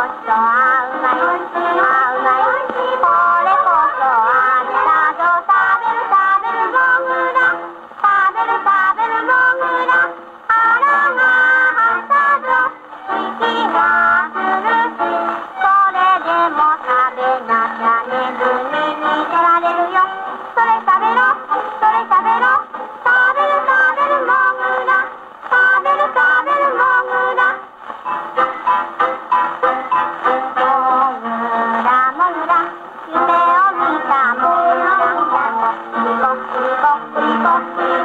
そあうまい、あうまい、これこそあんたぞ。食べる食べるもぐら、食べる食べるもぐら、腹が張ったぞ。息がするし、それでも食べなきゃネズミに取られるよ。それ食べろ、それ食べろ、食べる食べるもぐら、食べる食べるもぐら。もぐらもぐら、夢を見たもぐら、クリコクリコクリコクリコ。